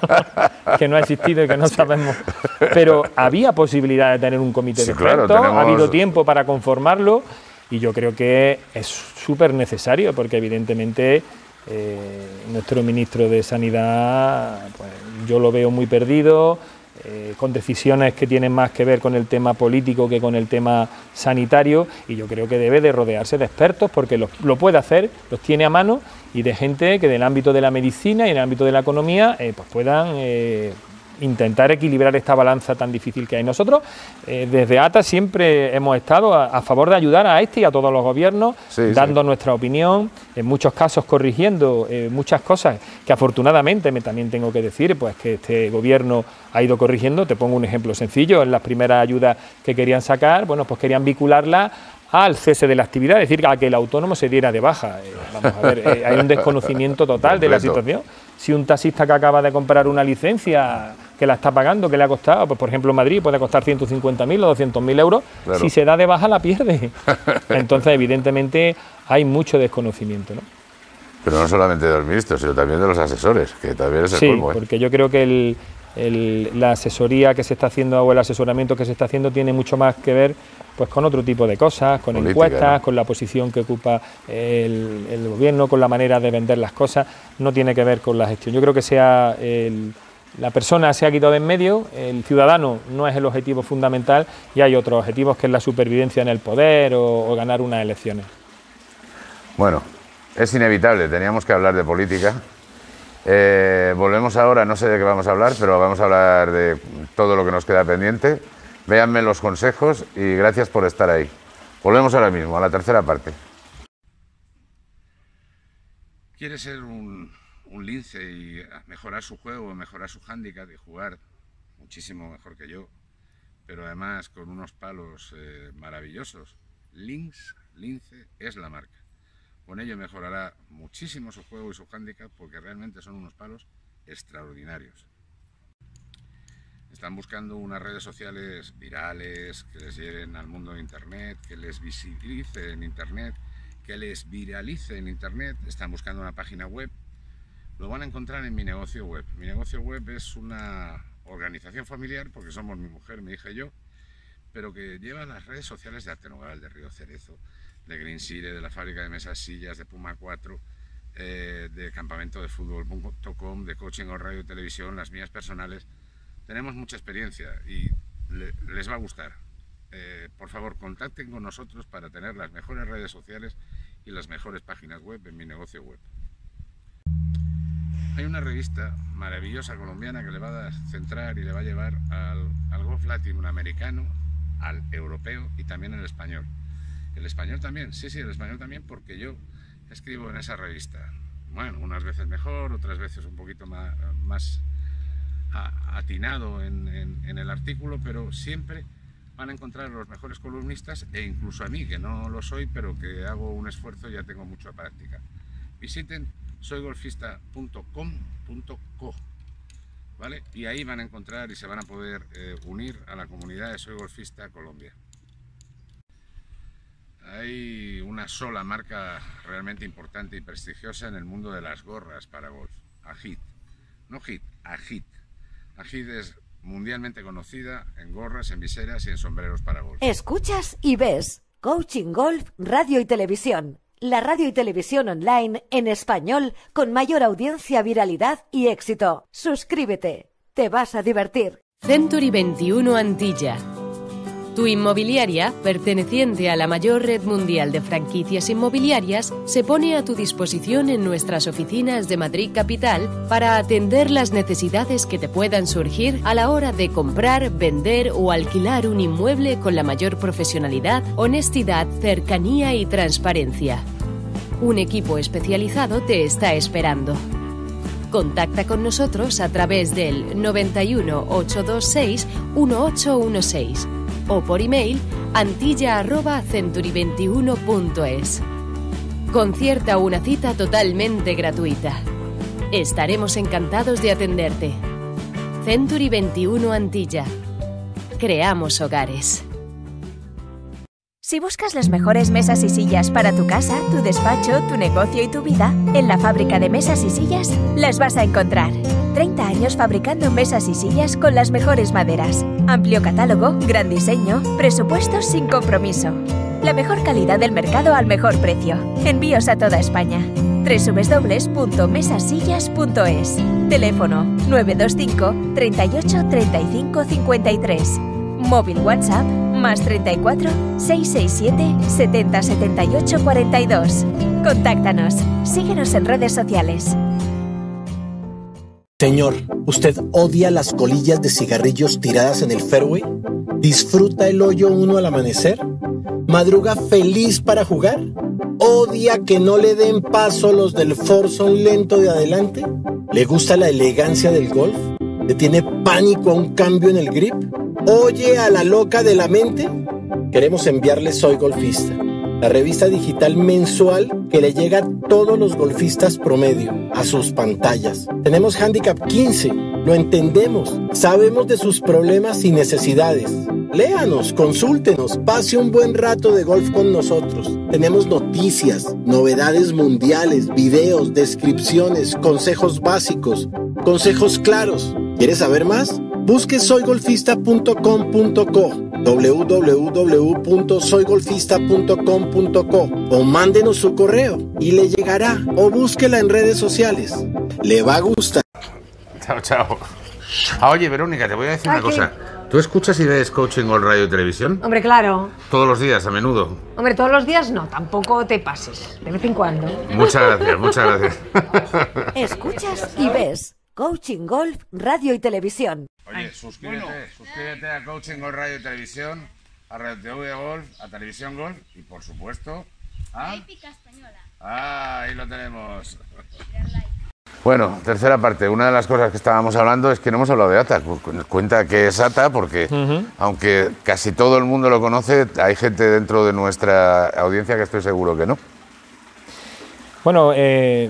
que no ha existido y que no sabemos, pero había posibilidad de tener un comité sí, de expertos, claro, tenemos... ha habido tiempo para conformarlo, y yo creo que es súper necesario, porque evidentemente eh, nuestro ministro de Sanidad, pues, yo lo veo muy perdido, eh, con decisiones que tienen más que ver con el tema político que con el tema sanitario, y yo creo que debe de rodearse de expertos, porque lo, lo puede hacer, los tiene a mano, y de gente que del ámbito de la medicina y en el ámbito de la economía eh, pues puedan eh, intentar equilibrar esta balanza tan difícil que hay. Nosotros, eh, desde A T A, siempre hemos estado a, a favor de ayudar a este y a todos los gobiernos, sí, dando sí. nuestra opinión, en muchos casos corrigiendo eh, muchas cosas que afortunadamente, me también tengo que decir, pues que este gobierno ha ido corrigiendo. Te pongo un ejemplo sencillo: en las primeras ayudas que querían sacar, bueno, pues querían vincularlas al cese de la actividad, es decir, a que el autónomo se diera de baja. Eh, vamos a ver, eh, hay un desconocimiento total de la situación. Si un taxista que acaba de comprar una licencia, que la está pagando, que le ha costado, pues por ejemplo en Madrid puede costar ciento cincuenta mil o doscientos mil euros, claro. Si se da de baja la pierde. Entonces evidentemente hay mucho desconocimiento, ¿no? Pero no solamente de los ministros, sino también de los asesores, que también es el sí, colmo, ¿eh? Porque yo creo que el, el, la asesoría que se está haciendo o el asesoramiento que se está haciendo tiene mucho más que ver pues con otro tipo de cosas, con política, encuestas, ¿no? Con la posición que ocupa el, el gobierno, con la manera de vender las cosas, no tiene que ver con la gestión. Yo creo que sea el, la persona se ha quitado de en medio, el ciudadano no es el objetivo fundamental y hay otros objetivos que es la supervivencia en el poder o, o ganar unas elecciones. Bueno, es inevitable, teníamos que hablar de política. Eh, volvemos ahora, no sé de qué vamos a hablar, pero vamos a hablar de todo lo que nos queda pendiente. Véanme los consejos y gracias por estar ahí. Volvemos ahora mismo, a la tercera parte. ¿Quiere ser un, un lince y mejorar su juego, mejorar su hándicap y jugar muchísimo mejor que yo, pero además con unos palos eh, maravillosos? Links, Lince es la marca. Con ello mejorará muchísimo su juego y su hándicap porque realmente son unos palos extraordinarios. Están buscando unas redes sociales virales, que les lleven al mundo de Internet, que les visibilice en Internet, que les viralice en Internet. Están buscando una página web. Lo van a encontrar en Mi Negocio Web. Mi Negocio Web es una organización familiar, porque somos mi mujer, mi hija y yo, pero que lleva las redes sociales de Arte Nogal, de Río Cerezo, de Green Sire, de la fábrica de mesas sillas, de Puma cuatro, eh, de campamento de fútbol punto com, de coaching o radio y televisión, las mías personales. Tenemos mucha experiencia y le, les va a gustar. Eh, por favor, contacten con nosotros para tener las mejores redes sociales y las mejores páginas web en Mi Negocio Web. Hay una revista maravillosa colombiana que le va a centrar y le va a llevar al, al golf latinoamericano, al europeo y también al español. El español también, sí, sí, el español también, porque yo escribo en esa revista. Bueno, unas veces mejor, otras veces un poquito más, más atinado en, en, en el artículo, pero siempre van a encontrar a los mejores columnistas e incluso a mí, que no lo soy, pero que hago un esfuerzo y ya tengo mucha práctica. Visiten soy golfista punto com punto co, ¿vale? Y ahí van a encontrar y se van a poder eh, unir a la comunidad de Soy Golfista Colombia. Hay una sola marca realmente importante y prestigiosa en el mundo de las gorras para golf, Agit. No Hit, Agit. Agit es mundialmente conocida en gorras, en viseras y en sombreros para golf. Escuchas y ves Coaching Golf, Radio y Televisión. La radio y televisión online en español con mayor audiencia, viralidad y éxito. Suscríbete, te vas a divertir. Century veintiuno Antilla. Tu inmobiliaria, perteneciente a la mayor red mundial de franquicias inmobiliarias, se pone a tu disposición en nuestras oficinas de Madrid Capital para atender las necesidades que te puedan surgir a la hora de comprar, vender o alquilar un inmueble con la mayor profesionalidad, honestidad, cercanía y transparencia. Un equipo especializado te está esperando. Contacta con nosotros a través del noventa y uno, ochocientos veintiséis, dieciocho dieciséis o por email antilla arroba century veintiuno punto es. Concierta una cita totalmente gratuita. Estaremos encantados de atenderte. Century veintiuno Antilla. Creamos hogares. Si buscas las mejores mesas y sillas para tu casa, tu despacho, tu negocio y tu vida, en la fábrica de mesas y sillas las vas a encontrar. treinta años fabricando mesas y sillas con las mejores maderas. Amplio catálogo, gran diseño, presupuestos sin compromiso. La mejor calidad del mercado al mejor precio. Envíos a toda España. doble u doble u doble u punto mesasillas punto es. Teléfono nueve dos cinco, treinta y ocho, treinta y cinco, cincuenta y tres. Móvil WhatsApp más treinta y cuatro, seiscientos sesenta y siete, setenta, setenta y ocho, cuarenta y dos. Contáctanos. Síguenos en redes sociales. Señor, ¿usted odia las colillas de cigarrillos tiradas en el fairway? ¿Disfruta el hoyo uno al amanecer? ¿Madruga feliz para jugar? ¿Odia que no le den paso los del foursome lento de adelante? ¿Le gusta la elegancia del golf? ¿Le tiene pánico a un cambio en el grip? ¿Oye a la loca de la mente? queremos enviarles Soy Golfista, la revista digital mensual que le llega a todos los golfistas promedio, a sus pantallas. Tenemos Handicap quince, lo entendemos, sabemos de sus problemas y necesidades. Léanos, consúltenos, pase un buen rato de golf con nosotros. Tenemos noticias, novedades mundiales, videos, descripciones, consejos básicos, consejos claros. ¿Quieres saber más? Busque soy golfista punto com punto co, w w w punto soy golfista punto com punto co o mándenos su correo y le llegará, o búsquela en redes sociales. Le va a gustar. Chao, chao. Ah, oye, Verónica, te voy a decir ¿Ah, una qué? cosa. ¿Tú escuchas y ves Coaching Golf Radio y Televisión? Hombre, claro. Todos los días, a menudo. Hombre, todos los días no, tampoco te pases. De vez en cuando. Muchas gracias, muchas gracias. Escuchas y ves Coaching Golf Radio y Televisión. Oye, suscríbete, suscríbete a Coaching Golf Radio y Televisión, a Radio T V Golf, a Televisión Golf y, por supuesto, a... Épica Española. Ah, ahí lo tenemos. Bueno, tercera parte. Una de las cosas que estábamos hablando es que no hemos hablado de ATA. Cuenta que es ATA porque, uh-huh. aunque casi todo el mundo lo conoce, hay gente dentro de nuestra audiencia que estoy seguro que no. Bueno, eh,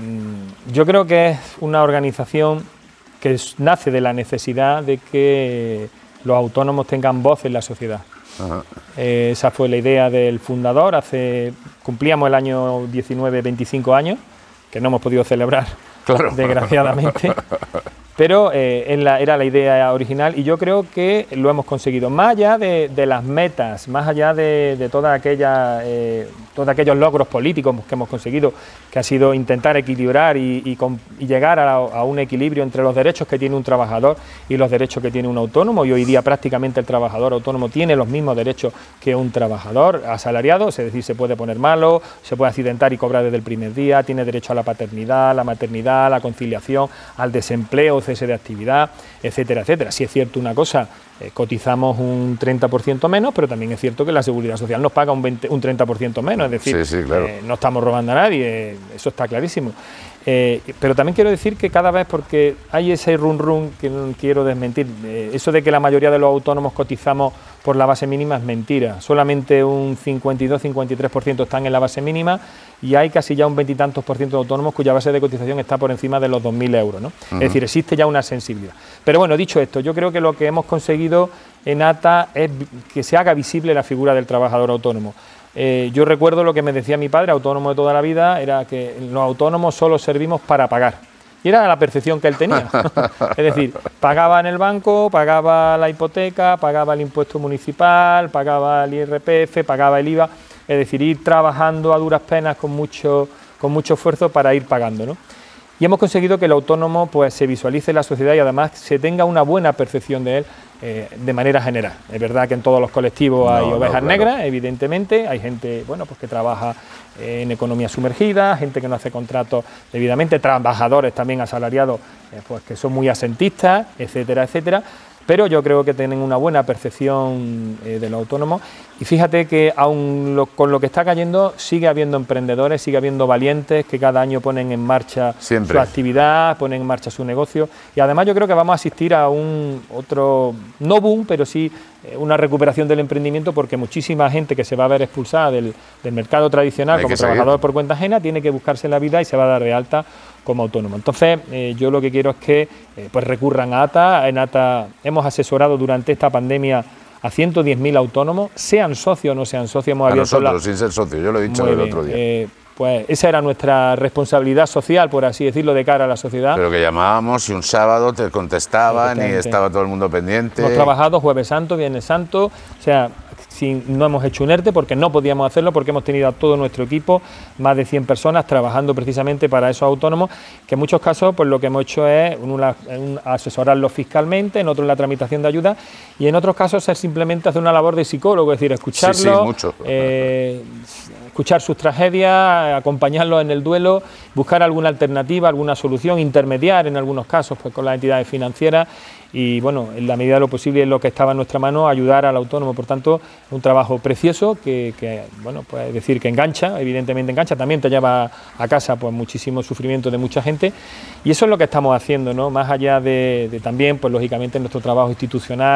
yo creo que es una organización que nace de la necesidad de que los autónomos tengan voz en la sociedad. Uh-huh. Eh, esa fue la idea del fundador. Hace cumplíamos el año diecinueve, veinticinco años, que no hemos podido celebrar, claro, desgraciadamente, pero eh, en la, era la idea original y yo creo que lo hemos conseguido. Más allá de, de las metas, más allá de, de toda aquella, eh, todos aquellos logros políticos que hemos conseguido, que ha sido intentar equilibrar y, y, con, y llegar a, a un equilibrio entre los derechos que tiene un trabajador y los derechos que tiene un autónomo, y hoy día prácticamente el trabajador autónomo tiene los mismos derechos que un trabajador asalariado, es decir, se puede poner malo, se puede accidentar y cobrar desde el primer día, tiene derecho a la paternidad, a la maternidad, a la conciliación, al desempleo, cese de actividad, etcétera, etcétera. Si es cierto una cosa, eh, cotizamos un treinta por ciento menos, pero también es cierto que la Seguridad Social nos paga un, veinte, un treinta por ciento menos, es decir, sí, sí, claro. eh, no estamos robando a nadie, eh, eso está clarísimo. Eh, pero también quiero decir que cada vez, porque hay ese run run que no quiero desmentir, eh, eso de que la mayoría de los autónomos cotizamos por la base mínima es mentira. Solamente un cincuenta y dos, cincuenta y tres por ciento están en la base mínima y hay casi ya un veintitantos por ciento de autónomos cuya base de cotización está por encima de los dos mil euros, ¿no? Uh-huh. Es decir, existe ya una sensibilidad. Pero bueno, dicho esto, yo creo que lo que hemos conseguido en ATA es que se haga visible la figura del trabajador autónomo. Eh, yo recuerdo lo que me decía mi padre, autónomo de toda la vida, era que los autónomos solo servimos para pagar. Y era la percepción que él tenía. Es decir, pagaba en el banco, pagaba la hipoteca, pagaba el impuesto municipal, pagaba el I R P F, pagaba el I V A. Es decir, ir trabajando a duras penas con mucho, con mucho esfuerzo para ir pagando, ¿no? Y hemos conseguido que el autónomo pues, se visualice en la sociedad y además se tenga una buena percepción de él eh, de manera general. Es verdad que en todos los colectivos hay no, ovejas no, claro. negras, evidentemente, hay gente bueno, pues, que trabaja eh, en economía sumergida, gente que no hace contratos debidamente, trabajadores también asalariados eh, pues, que son muy asentistas, etcétera, etcétera. Pero yo creo que tienen una buena percepción eh, del autónomo y fíjate que aun lo, con lo que está cayendo sigue habiendo emprendedores, sigue habiendo valientes que cada año ponen en marcha Siempre. su actividad, ponen en marcha su negocio y además yo creo que vamos a asistir a un otro, no boom, pero sí eh, una recuperación del emprendimiento porque muchísima gente que se va a ver expulsada del, del mercado tradicional Hay como trabajador seguir. por cuenta ajena tiene que buscarse la vida y se va a dar de alta como autónomo. Entonces, eh, yo lo que quiero es que eh, pues recurran a ATA. En ATA hemos asesorado durante esta pandemia a ciento diez mil autónomos, sean socios o no sean socios. Hemos a nosotros, la... sin ser socios, yo lo he dicho Muy el bien. otro día. Eh, pues esa era nuestra responsabilidad social, por así decirlo, de cara a la sociedad. Pero que llamábamos y un sábado te contestaban y estaba todo el mundo pendiente. Hemos trabajado Jueves Santo, Viernes Santo, o sea... Sin, no hemos hecho un ERTE porque no podíamos hacerlo, porque hemos tenido a todo nuestro equipo, más de cien personas trabajando precisamente para esos autónomos, que en muchos casos pues lo que hemos hecho es un, un, asesorarlos fiscalmente, en otros en la tramitación de ayuda y en otros casos es simplemente hacer una labor de psicólogo, es decir, escucharlos, sí, sí, mucho. Eh, escuchar sus tragedias, acompañarlos en el duelo, buscar alguna alternativa, alguna solución, intermediar en algunos casos pues con las entidades financieras. Y bueno, en la medida de lo posible en lo que estaba en nuestra mano, ayudar al autónomo. Por tanto, un trabajo precioso que, que bueno, pues decir que engancha, evidentemente engancha, también te lleva a casa pues muchísimo sufrimiento de mucha gente. Y eso es lo que estamos haciendo, ¿no? Más allá de, de también, pues lógicamente, nuestro trabajo institucional,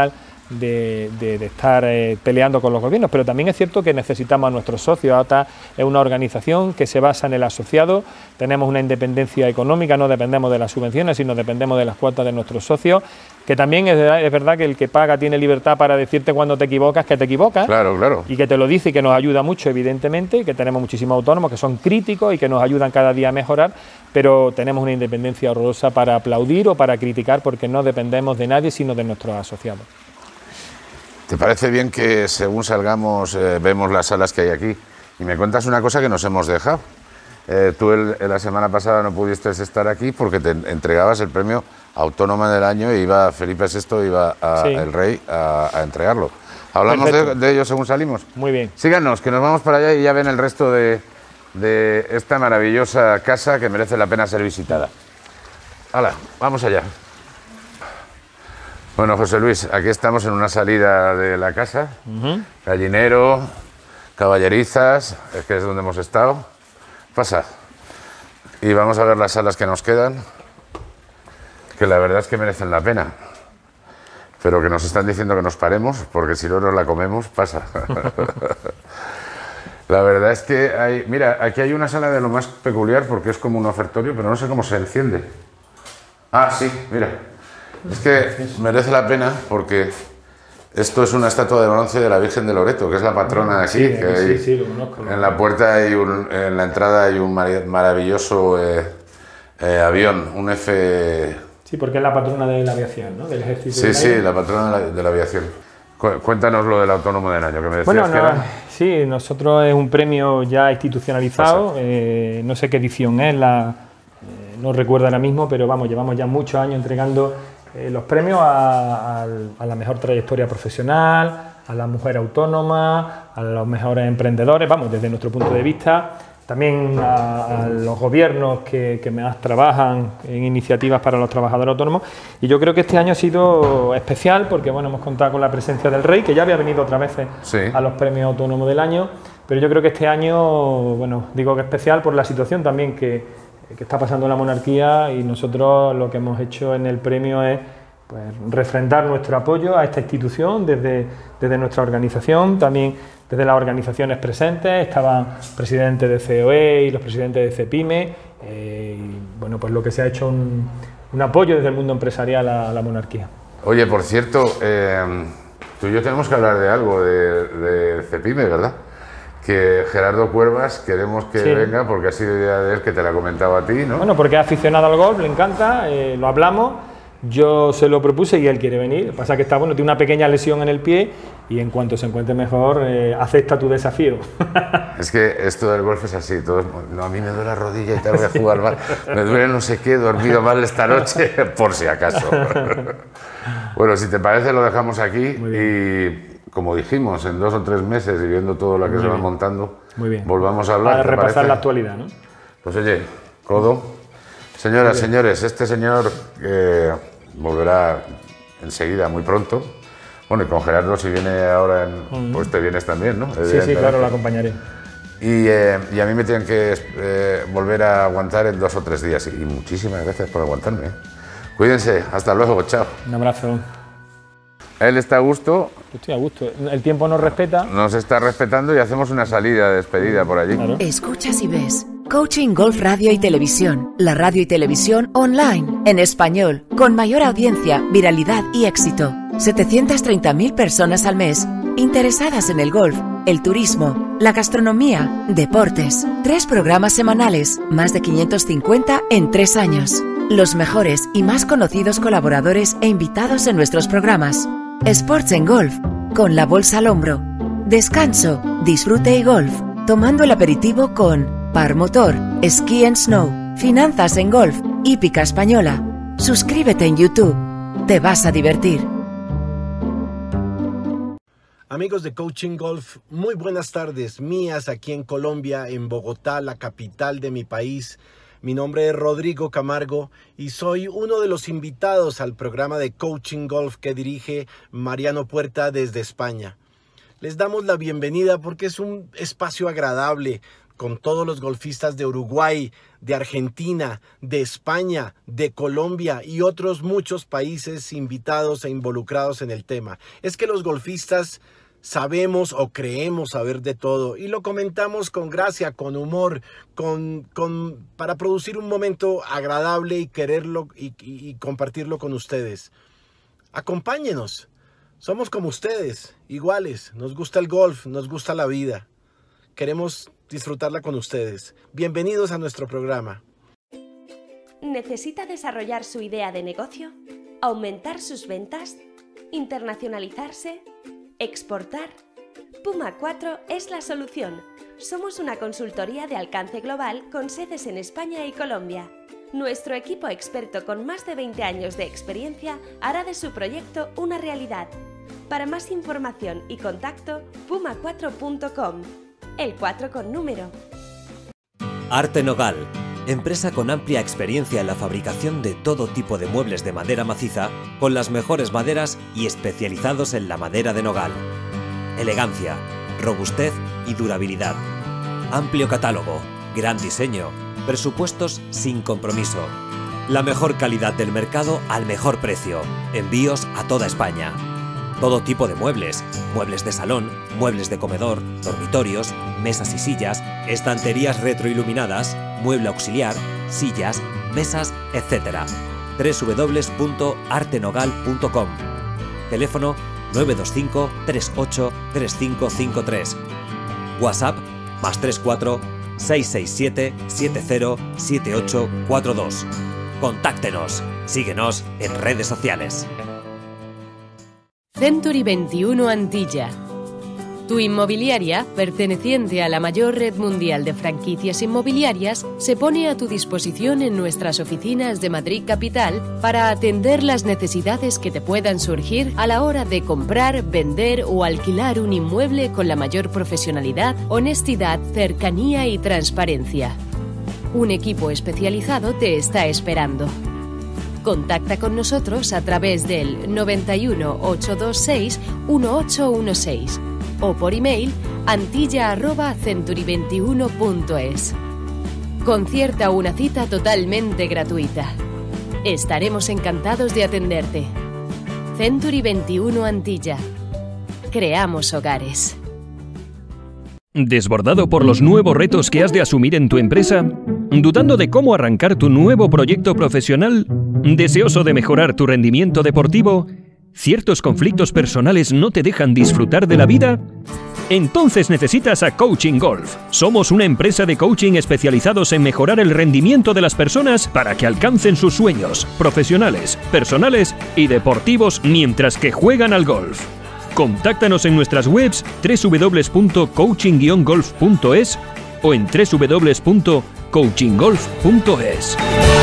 de, de, de estar eh, peleando con los gobiernos, pero también es cierto que necesitamos a nuestros socios. A T A es una organización que se basa en el asociado, tenemos una independencia económica, no dependemos de las subvenciones, sino dependemos de las cuotas de nuestros socios, que también es, es verdad que el que paga tiene libertad para decirte cuando te equivocas que te equivocas, claro, claro, y que te lo dice y que nos ayuda mucho, evidentemente, que tenemos muchísimos autónomos que son críticos y que nos ayudan cada día a mejorar, pero tenemos una independencia horrorosa para aplaudir o para criticar, porque no dependemos de nadie sino de nuestros asociados. ¿Te parece bien que según salgamos eh, vemos las salas que hay aquí y me cuentas una cosa que nos hemos dejado? Eh, tú el, la semana pasada no pudiste estar aquí porque te entregabas el premio Autónoma del Año y iba Felipe sexto, iba a, sí. el rey a, a entregarlo. ¿Hablamos de, de ello según salimos? Muy bien. Síganos, que nos vamos para allá y ya ven el resto de, de esta maravillosa casa que merece la pena ser visitada. ¡Hala! Vamos allá. Bueno, José Luis, aquí estamos en una salida de la casa, uh-huh. Gallinero, Caballerizas, es que es donde hemos estado. Pasa. Y vamos a ver las salas que nos quedan, que la verdad es que merecen la pena, pero que nos están diciendo que nos paremos, porque si no nos la comemos, pasa. La verdad es que hay... Mira, aquí hay una sala de lo más peculiar, porque es como un ofertorio, pero no sé cómo se enciende. Ah, sí, mira. Es que merece la pena porque esto es una estatua de bronce de la Virgen de Loreto, que es la patrona de aquí. Sí, que hay, sí, sí, lo conozco. En la puerta hay un, en la entrada hay un maravilloso eh, eh, avión, un F... Sí, porque es la patrona de la aviación, ¿no? Del ejército. Sí, sí, la patrona de la, de la aviación. Cuéntanos lo del Autónomo del Año, que me decías bueno, que no, era... Sí, nosotros es un premio ya institucionalizado, eh, no sé qué edición es, la, eh, no recuerdo ahora mismo, pero vamos, llevamos ya muchos años entregando eh, los premios a, a, a la mejor trayectoria profesional, a la mujer autónoma, a los mejores emprendedores, vamos, desde nuestro punto de vista, también a, a los gobiernos que, que más trabajan en iniciativas para los trabajadores autónomos. Y yo creo que este año ha sido especial porque bueno, hemos contado con la presencia del Rey, que ya había venido otras veces sí. a los premios autónomos del año, pero yo creo que este año, bueno, digo que especial por la situación también que, que está pasando en la monarquía, y nosotros lo que hemos hecho en el premio es pues, refrendar nuestro apoyo a esta institución desde, desde nuestra organización, también desde las organizaciones presentes, estaban presidentes de C O E y los presidentes de CEPIME, eh, y bueno, pues lo que se ha hecho un, un apoyo desde el mundo empresarial a, a la monarquía. Oye, por cierto, eh, tú y yo tenemos que hablar de algo de, de CEPIME, ¿verdad? Que Gerardo Cuervas queremos que sí. venga, porque ha sido idea de él, que te la ha comentado a ti, ¿no? Bueno, porque es aficionado al golf, le encanta, eh, lo hablamos. Yo se lo propuse y él quiere venir. Lo que pasa es que está bueno, tiene una pequeña lesión en el pie y en cuanto se encuentre mejor, eh, acepta tu desafío. Es que esto del golf es así. Todos, no, a mí me duele la rodilla y te voy a jugar mal. Me duele no sé qué, he dormido mal esta noche, por si acaso. Bueno, si te parece lo dejamos aquí y, como dijimos, en dos o tres meses y viendo todo lo que Muy se bien. va montando, Muy bien. volvamos a hablar. Para repasar parece? la actualidad, ¿no? Pues oye, Codo. Señoras, señores, este señor eh, volverá enseguida, muy pronto. Bueno, y con Gerardo, si viene ahora, en, pues te vienes también, ¿no? Sí, sí, claro, lo acompañaré. Y, eh, y a mí me tienen que eh, volver a aguantar en dos o tres días. Y muchísimas gracias por aguantarme. Cuídense, hasta luego, chao. Un abrazo. Él está a gusto. Estoy a gusto. El tiempo nos respeta. Nos está respetando y hacemos una salida de despedida por allí. Claro. Escuchas y ves. Coaching Golf Radio y Televisión. La radio y televisión online, en español, con mayor audiencia, viralidad y éxito. setecientas treinta mil personas al mes, interesadas en el golf, el turismo, la gastronomía, deportes. Tres programas semanales, más de quinientos cincuenta en tres años. Los mejores y más conocidos colaboradores e invitados en nuestros programas. Sports en Golf, con la bolsa al hombro. Descanso, disfrute y golf, tomando el aperitivo con Par Motor, Ski and Snow, Finanzas en Golf, Hípica Española. Suscríbete en YouTube. Te vas a divertir. Amigos de Coaching Golf, muy buenas tardes mías aquí en Colombia, en Bogotá, la capital de mi país. Mi nombre es Rodrigo Camargo y soy uno de los invitados al programa de Coaching Golf que dirige Mariano Puerta desde España. Les damos la bienvenida porque es un espacio agradable, con todos los golfistas de Uruguay, de Argentina, de España, de Colombia y otros muchos países invitados e involucrados en el tema. Es que los golfistas sabemos o creemos saber de todo y lo comentamos con gracia, con humor, con, con, para producir un momento agradable y quererlo y, y, y compartirlo con ustedes. Acompáñenos, somos como ustedes, iguales, nos gusta el golf, nos gusta la vida, queremos disfrutarla con ustedes. Bienvenidos a nuestro programa. ¿Necesita desarrollar su idea de negocio? ¿Aumentar sus ventas? ¿Internacionalizarse? ¿Exportar? Puma cuatro es la solución. Somos una consultoría de alcance global con sedes en España y Colombia. Nuestro equipo experto con más de veinte años de experiencia hará de su proyecto una realidad. Para más información y contacto, puma cuatro punto com. El cuatro con número. Arte Nogal, empresa con amplia experiencia en la fabricación de todo tipo de muebles de madera maciza, con las mejores maderas y especializados en la madera de nogal. Elegancia, robustez y durabilidad. Amplio catálogo, gran diseño, presupuestos sin compromiso. La mejor calidad del mercado al mejor precio. Envíos a toda España. Todo tipo de muebles, muebles de salón, muebles de comedor, dormitorios, mesas y sillas, estanterías retroiluminadas, mueble auxiliar, sillas, mesas, etcétera. doble u doble u doble u punto arte nogal punto com. Teléfono nueve dos cinco, tres ocho, tres cinco cinco tres. WhatsApp más tres cuatro, seis seis siete, siete cero, siete ocho cuatro dos. Contáctenos. Síguenos en redes sociales. Century veintiuno Antilla. Tu inmobiliaria, perteneciente a la mayor red mundial de franquicias inmobiliarias, se pone a tu disposición en nuestras oficinas de Madrid Capital para atender las necesidades que te puedan surgir a la hora de comprar, vender o alquilar un inmueble con la mayor profesionalidad, honestidad, cercanía y transparencia. Un equipo especializado te está esperando. Contacta con nosotros a través del noventa y uno, ochocientos veintiséis, dieciocho dieciséis o por email antilla arroba century veintiuno punto es. Concierta una cita totalmente gratuita. Estaremos encantados de atenderte. Century veintiuno Antilla. Creamos hogares. ¿Desbordado por los nuevos retos que has de asumir en tu empresa? ¿Dudando de cómo arrancar tu nuevo proyecto profesional? ¿Deseoso de mejorar tu rendimiento deportivo? ¿Ciertos conflictos personales no te dejan disfrutar de la vida? Entonces necesitas a Coaching Golf. Somos una empresa de coaching especializados en mejorar el rendimiento de las personas para que alcancen sus sueños profesionales, personales y deportivos mientras que juegan al golf. Contáctanos en nuestras webs doble u doble u doble u punto coaching guion golf punto es o en doble u doble u doble u punto coaching golf punto es.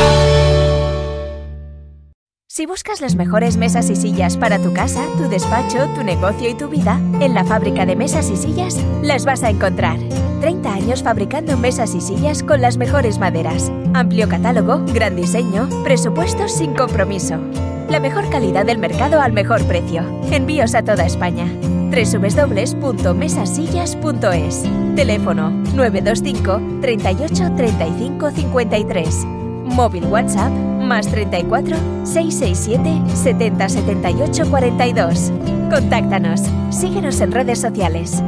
Si buscas las mejores mesas y sillas para tu casa, tu despacho, tu negocio y tu vida, en la Fábrica de Mesas y Sillas las vas a encontrar. treinta años fabricando mesas y sillas con las mejores maderas. Amplio catálogo, gran diseño, presupuestos sin compromiso. La mejor calidad del mercado al mejor precio. Envíos a toda España. doble u doble u doble u punto mesasillas punto es. Teléfono nueve dos cinco, treinta y ocho, treinta y cinco, cincuenta y tres. Móvil WhatsApp más treinta y cuatro, seiscientos sesenta y siete, setenta, setenta y ocho, cuarenta y dos. Contáctanos. Síguenos en redes sociales.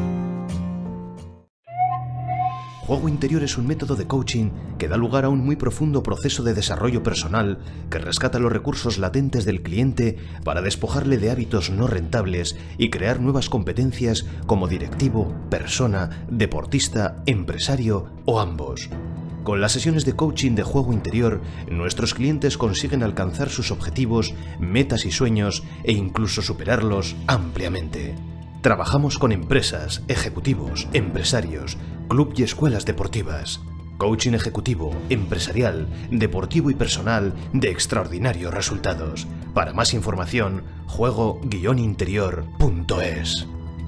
Juego Interior es un método de coaching que da lugar a un muy profundo proceso de desarrollo personal que rescata los recursos latentes del cliente para despojarle de hábitos no rentables y crear nuevas competencias como directivo, persona, deportista, empresario o ambos. Con las sesiones de coaching de Juego Interior, nuestros clientes consiguen alcanzar sus objetivos, metas y sueños e incluso superarlos ampliamente. Trabajamos con empresas, ejecutivos, empresarios, club y escuelas deportivas. Coaching ejecutivo, empresarial, deportivo y personal de extraordinarios resultados. Para más información, juego guion interior punto es.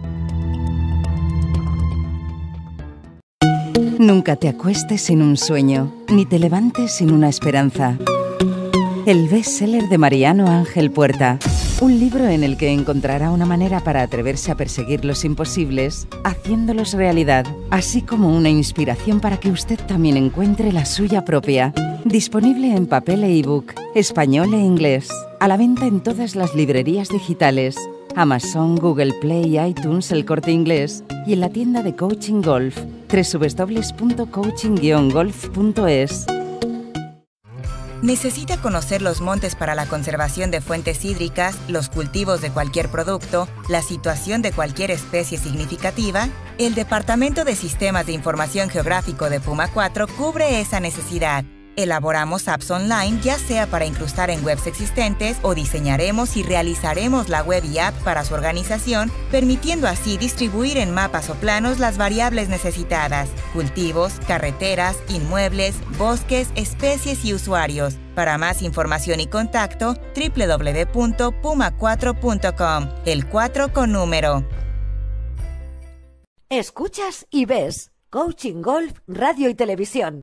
Nunca te acuestes sin un sueño, ni te levantes sin una esperanza. El bestseller de Mariano Ángel Puerta. Un libro en el que encontrará una manera para atreverse a perseguir los imposibles, haciéndolos realidad, así como una inspiración para que usted también encuentre la suya propia. Disponible en papel e ebook, español e inglés. A la venta en todas las librerías digitales, Amazon, Google Play, iTunes, El Corte Inglés y en la tienda de Coaching Golf, doble u doble u doble u punto coaching guion golf punto es. ¿Necesita conocer los montes para la conservación de fuentes hídricas, los cultivos de cualquier producto, la situación de cualquier especie significativa? El Departamento de Sistemas de Información Geográfico de Puma cuatro cubre esa necesidad. Elaboramos apps online, ya sea para incrustar en webs existentes o diseñaremos y realizaremos la web y app para su organización, permitiendo así distribuir en mapas o planos las variables necesitadas: cultivos, carreteras, inmuebles, bosques, especies y usuarios. Para más información y contacto, doble u doble u doble u punto puma cuatro punto com, el cuatro con número. Escuchas y ves Coaching Golf Radio y Televisión.